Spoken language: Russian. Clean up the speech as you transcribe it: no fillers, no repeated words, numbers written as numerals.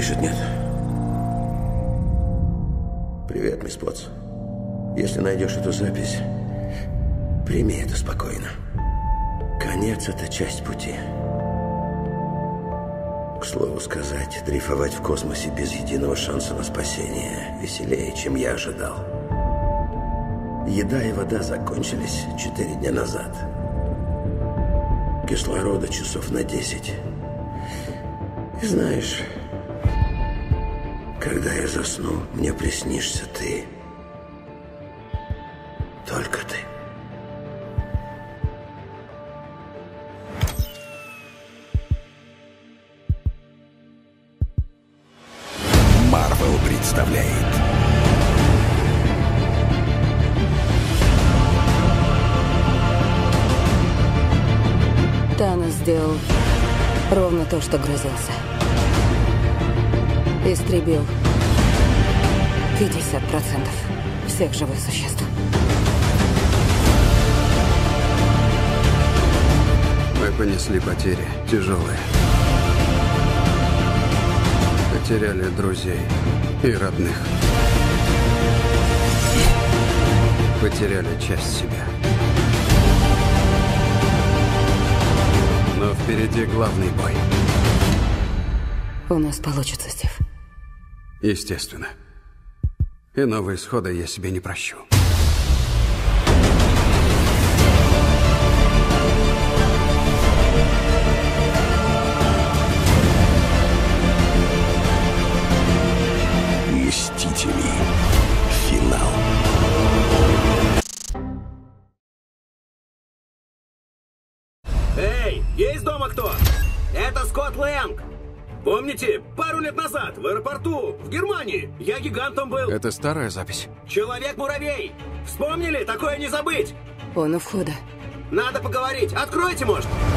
пишет, нет? Привет, мисс Потс. Если найдешь эту запись, прими это спокойно. Конец – это часть пути. К слову сказать, дрейфовать в космосе без единого шанса на спасение веселее, чем я ожидал. Еда и вода закончились 4 дня назад. Кислорода часов на 10. И знаешь, когда я засну, мне приснишься ты. Только ты. Marvel представляет Танос сделал ровно то, что грозился. Истребил 50% всех живых существ. Мы понесли потери тяжелые. Потеряли друзей и родных. Потеряли часть себя. Но впереди главный бой. У нас получится, Стив. Естественно. Иного исхода я себе не прощу. «Мстители. Финал». Эй, есть дома кто? Это Скотт Лэнг. Помните, пару лет назад в аэропорту в Германии я гигантом был. Это старая запись? Человек-муравей. Вспомнили? Такое не забыть. Он у входа. Надо поговорить. Откройте, может.